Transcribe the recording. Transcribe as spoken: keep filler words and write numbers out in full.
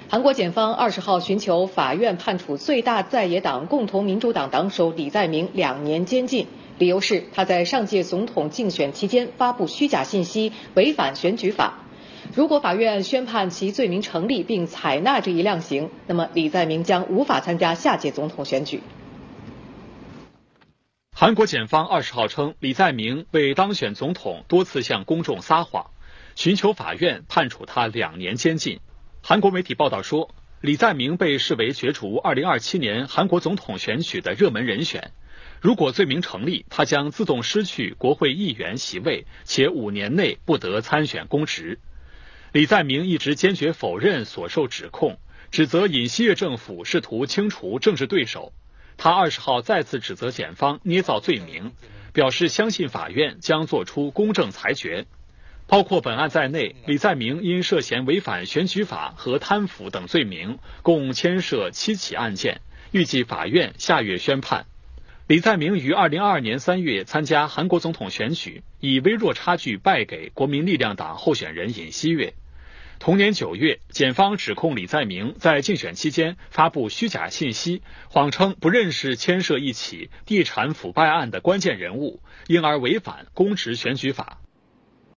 韩国检方二十号寻求法院判处最大在野党共同民主党党首李在明两年监禁，理由是他在上届总统竞选期间发布虚假信息，违反选举法。如果法院宣判其罪名成立并采纳这一量刑，那么李在明将无法参加下届总统选举。 韩国检方二十号称，李在明为当选总统多次向公众撒谎，寻求法院判处他两年监禁。韩国媒体报道说，李在明被视为角逐二零二七年韩国总统选举的热门人选。如果罪名成立，他将自动失去国会议员席位，且五年内不得参选公职。李在明一直坚决否认所受指控，指责尹锡悦政府试图清除政治对手。他二十号再次指责检方捏造罪名，表示相信法院将作出公正裁决。包括本案在内，李在明因涉嫌违反选举法和贪腐等罪名，共牵涉七起案件，预计法院下月宣判。李在明于二零二二年三月参加韩国总统选举，以微弱差距败给国民力量党候选人尹锡悦。同年九月，检方指控李在明在竞选期间发布虚假信息，谎称不认识牵涉一起地产腐败案的关键人物，因而违反公职选举法。